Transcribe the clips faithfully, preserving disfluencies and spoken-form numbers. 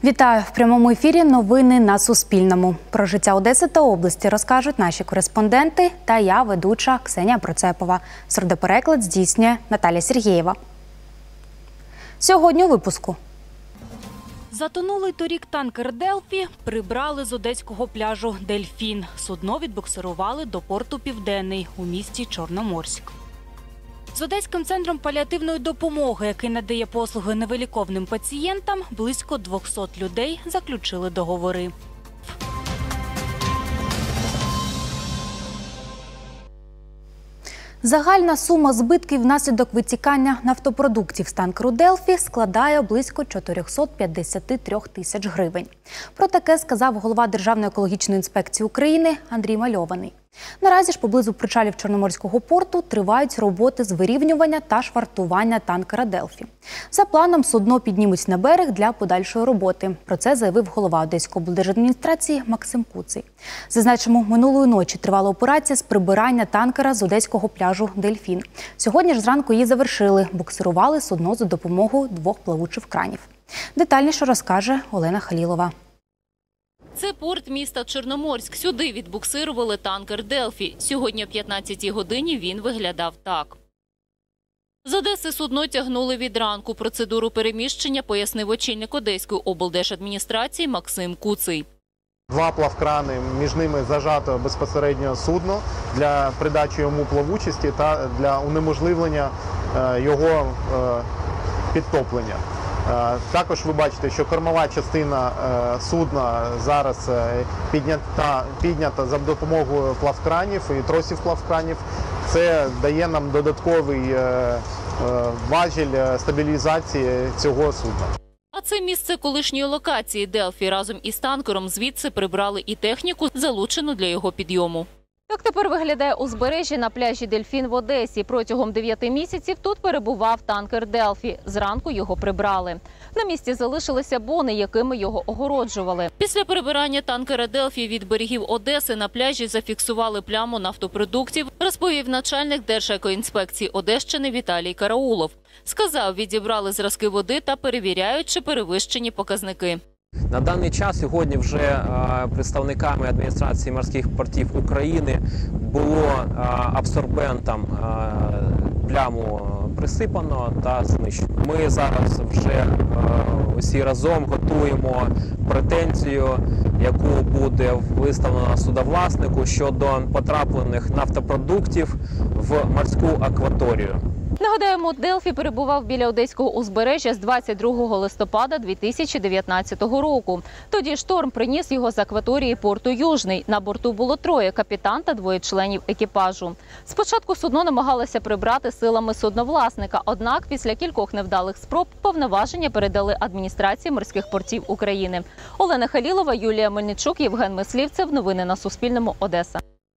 Вітаю! В прямому ефірі новини на Суспільному. Про життя Одеси та області розкажуть наші кореспонденти та я, ведуча Ксенія Процепова. Сурдопереклад здійснює Наталя Сергієва. Сьогодні у випуску. Затонулий торік танкер «Делфі» прибрали з одеського пляжу «Дельфін». Судно відбуксирували до порту «Південний» у місті Чорноморськ. З Одеським центром паліативної допомоги, який надає послуги невиліковним пацієнтам, близько двохсот людей заключили договори. Загальна сума збитків внаслідок витікання нафтопродуктів з танкеру «Делфі» складає близько чотирьохсот п'ятдесят три тисяч гривень. Про таке сказав голова Державної екологічної інспекції України Андрій Мальований. Наразі ж поблизу причалів Чорноморського порту тривають роботи з вирівнювання та швартування танкера «Делфі». За планом судно піднімуть на берег для подальшої роботи. Про це заявив голова Одеської облдержадміністрації Максим Куций. Зазначимо, минулої ночі тривала операція з прибирання танкера з одеського пляжу «Дельфін». Сьогодні ж зранку її завершили. Буксирували судно за допомогою двох плавучих кранів. Детальніше розкаже Олена Халілова. Це порт міста Чорноморськ. Сюди відбуксирували танкер «Делфі». Сьогодні о п'ятнадцятій годині він виглядав так. З Одеси судно тягнули від ранку. Процедуру переміщення пояснив очільник Одеської облдержадміністрації Максим Куций. Два плавкрани, між ними зажато безпосередньо судно для придачі йому плавучості та для унеможливлення його підтоплення. Також ви бачите, що кормова частина судна зараз піднята, піднята за допомогою плавкранів і тросів плавкранів. Це дає нам додатковий важіль стабілізації цього судна. А це місце колишньої локації «Делфі». Разом із танкером звідси прибрали і техніку, залучену для його підйому. Так тепер виглядає узбережжя на пляжі «Дельфін» в Одесі. Протягом дев'яти місяців тут перебував танкер «Делфі». Зранку його прибрали. На місці залишилися бони, якими його огороджували. Після прибирання танкера «Делфі» від берегів Одеси на пляжі зафіксували пляму нафтопродуктів, розповів начальник Держекоінспекції Одещини Віталій Караулов. Сказав, відібрали зразки води та перевіряють, чи перевищені показники. На даний час сьогодні вже представниками адміністрації морських портів України було абсорбентом пляму присипано та знищено. Ми зараз вже усі разом готуємо претензію, яку буде виставлена судовласнику щодо потраплених нафтопродуктів в морську акваторію. Нагадаємо, «Делфі» перебував біля одеського узбережжя з двадцять другого листопада дві тисячі дев'ятнадцятого року. Тоді шторм приніс його з акваторії порту Южний. На борту було троє – капітан та двоє членів екіпажу. Спочатку судно намагалося прибрати силами судновласника, однак після кількох невдалих спроб повноваження передали адміністрації морських портів України. Олена Халілова, Юлія Мельничук, Євген Мислівцев. Новини на Суспільному. Одеса.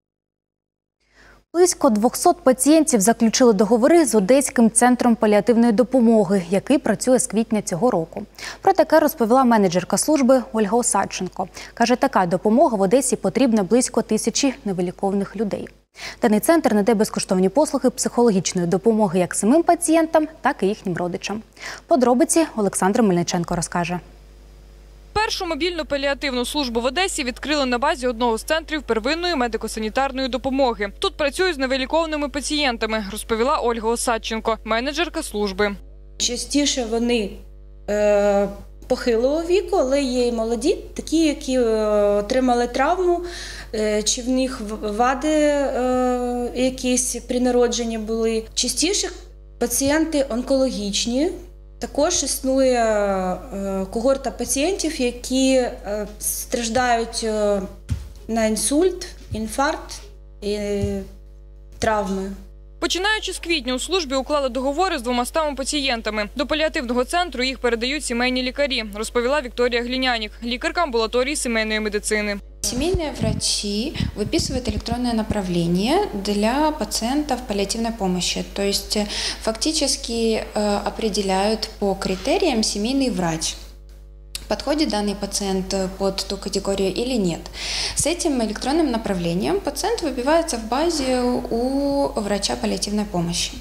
Близько двохсот пацієнтів заключили договори з Одеським центром паліативної допомоги, який працює з квітня цього року. Про таке розповіла менеджерка служби Ольга Осадченко. Каже, така допомога в Одесі потрібна близько тисячі невиліковних людей. Даний центр надає безкоштовні послуги психологічної допомоги як самим пацієнтам, так і їхнім родичам. Подробиці Олександр Мельниченко розкаже. Першу мобільну паліативну службу в Одесі відкрили на базі одного з центрів первинної медико-санітарної допомоги. Тут працюють з невиліковними пацієнтами, розповіла Ольга Осадченко, менеджерка служби. Частіше вони е, похилого віку, але є і молоді, такі, які е, отримали травму, е, чи в них вади е, якісь при народженні були. Частіше пацієнти онкологічні. Також існує когорта пацієнтів, які страждають на інсульт, інфаркт і травми. Починаючи з квітня у службі уклали договори з двомастами пацієнтами. До паліативного центру їх передають сімейні лікарі, розповіла Вікторія Глінянік, лікарка амбулаторії сімейної медицини. Семейные врачи выписывают электронное направление для пациентов паллиативной помощи. То есть фактически определяют по критериям семейный врач, подходит данный пациент под ту категорию или нет. С этим электронным направлением пациент выбивается в базе у врача паллиативной помощи.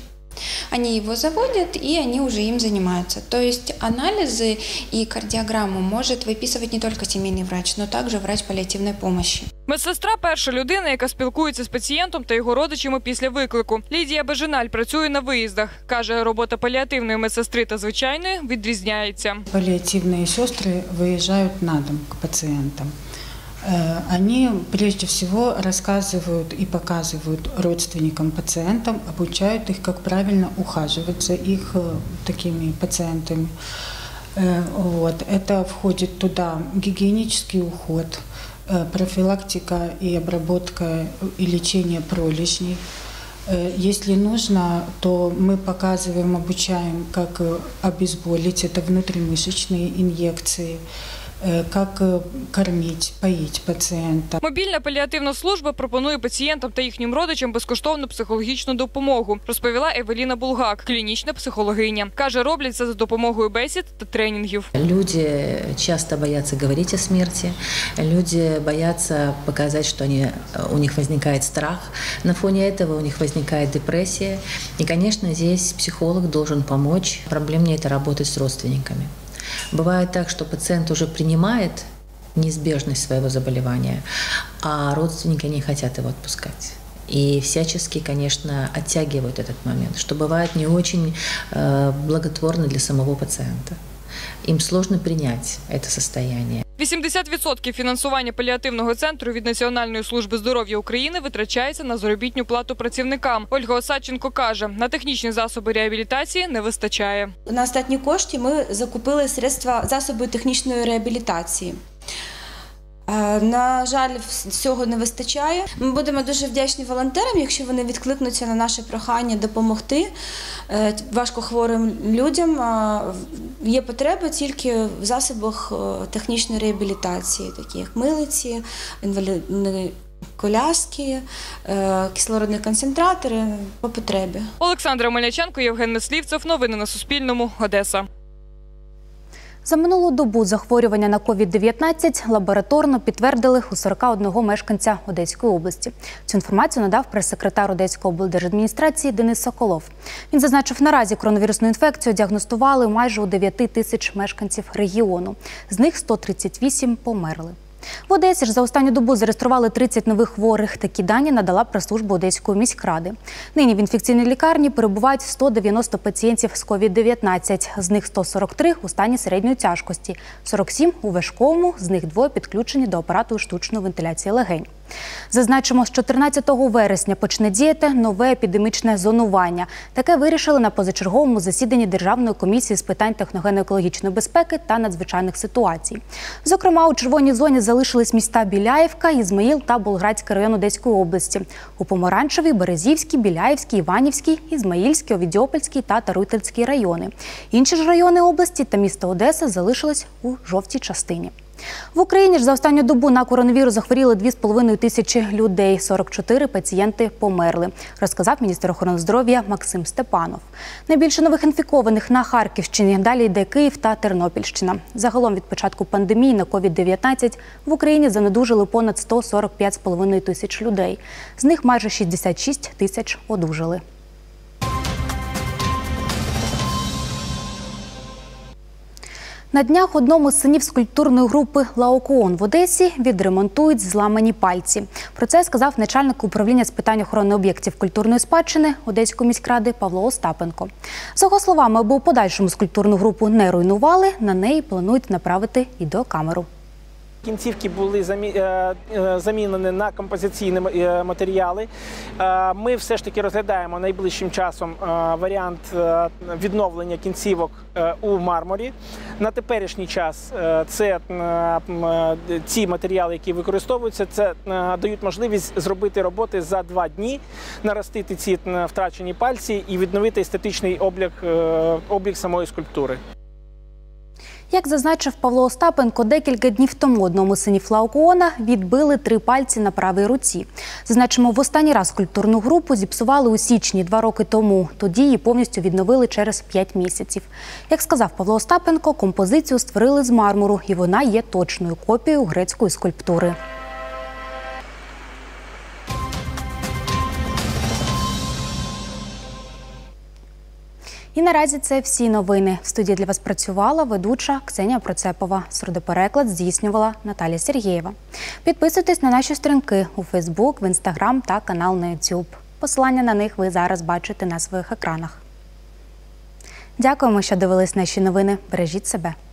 Они его заводят, и они уже им занимаются. То есть анализы и кардиограмму может выписывать не только семейный врач, но также врач паллиативной помощи. Медсестра – перша людина, яка спілкується з пацієнтом та його родичами після виклику. Лідія Бежиналь працює на виїздах. Каже, робота паліативної медсестри та звичайної відрізняється. Паллиативные сестры выезжают на дом к пациентам. Они прежде всего рассказывают и показывают родственникам пациентам, обучают их, как правильно ухаживать за их такими пациентами. Вот. Это входит туда гигиенический уход, профилактика и обработка и лечение пролежней. Если нужно, то мы показываем, обучаем, как обезболить, это внутримышечные инъекции, як кормити, поїти пацієнта. Мобільна паліативна служба пропонує пацієнтам та їхнім родичам безкоштовну психологічну допомогу, розповіла Евеліна Булгак, клінічна психологиня. Каже, роблять це за допомогою бесід та тренінгів. Люди часто боятся говорить о смерти, люди боятся показать, что они, у них возникает страх. На фоне этого у них возникает депрессия. И, конечно, здесь психолог должен помочь. Проблемнее это работать с родственниками. Бывает так, что пациент уже принимает неизбежность своего заболевания, а родственники не хотят его отпускать. И всячески, конечно, оттягивают этот момент, что бывает не очень э, благотворно для самого пациента. Им сложно принять это состояние. вісімдесят відсотків фінансування паліативного центру від Національної служби здоров'я України витрачається на заробітну плату працівникам. Ольга Осадченко каже, на технічні засоби реабілітації не вистачає. На останні кошти ми закупили средства, засоби технічної реабілітації. На жаль, всього не вистачає. Ми будемо дуже вдячні волонтерам, якщо вони відкликнуться на наше прохання допомогти важкохворим людям. Є потреба тільки в засобах технічної реабілітації, такі як милиці, інвалідні коляски, кислородні концентратори по потребі. Олександра Мельниченко, Євген Мислівцев. Новини на Суспільному. Одеса. За минулу добу захворювання на ковід дев'ятнадцять лабораторно підтвердили у сорока одного мешканця Одеської області. Цю інформацію надав прес-секретар Одеської облдержадміністрації Денис Соколов. Він зазначив, наразі коронавірусну інфекцію діагностували майже у дев'яти тисяч мешканців регіону. З них сто тридцять вісім померли. В Одесі ж за останню добу зареєстрували тридцять нових хворих. Такі дані надала прес-служба Одеської міськради. Нині в інфекційній лікарні перебувають сто дев'яносто пацієнтів з ковід дев'ятнадцять. З них сто сорок три у стані середньої тяжкості, сорок сім у важкому, з них двоє підключені до апарату штучної вентиляції легень. Зазначимо, з чотирнадцятого вересня почне діяти нове епідемічне зонування. Таке вирішили на позачерговому засіданні Державної комісії з питань техногенно-екологічної безпеки та надзвичайних ситуацій. Зокрема, у червоній зоні залишились міста Біляївка, Ізмаїл та Болградський район Одеської області. У Помаранчевій, Березівській, Біляївській, Іванівській, Ізмаїльській, Овідіопольській та Таруйтельській райони. Інші ж райони області та місто Одеса залишились у жовтій частині. В Україні ж за останню добу на коронавірус захворіли дві з половиною тисячі людей, сорок чотири пацієнти померли, розказав міністр охорони здоров'я Максим Степанов. Найбільше нових інфікованих на Харківщині, далі йде Київ та Тернопільщина. Загалом від початку пандемії на ковід дев'ятнадцять в Україні занедужили понад сто сорок п'ять з половиною тисяч людей. З них майже шістдесят шість тисяч одужали. На днях одному з синів скульптурної групи «Лаокоон» в Одесі відремонтують зламані пальці. Про це сказав начальник управління з питань охорони об'єктів культурної спадщини Одеської міськради Павло Остапенко. За його словами, аби у подальшому скульптурну групу не руйнували, на неї планують направити відеокамеру. Кінцівки були замінені на композиційні матеріали. Ми все ж таки розглядаємо найближчим часом варіант відновлення кінцівок у мармурі. На теперішній час це ці матеріали, які використовуються, це дають можливість зробити роботи за два дні, наростити ці втрачені пальці і відновити естетичний облік, облік самої скульптури. Як зазначив Павло Остапенко, декілька днів тому одному з синів Лаокоона відбили три пальці на правій руці. Зазначимо, в останній раз скульптурну групу зіпсували у січні два роки тому. Тоді її повністю відновили через п'ять місяців. Як сказав Павло Остапенко, композицію створили з мармуру, і вона є точною копією грецької скульптури. І наразі це всі новини. В студії для вас працювала ведуча Ксенія Процепова. Сурдопереклад здійснювала Наталія Сергієва. Підписуйтесь на наші сторінки у Фейсбук, в Інстаграм та канал на Ютуб. Посилання на них ви зараз бачите на своїх екранах. Дякуємо, що дивились наші новини. Бережіть себе.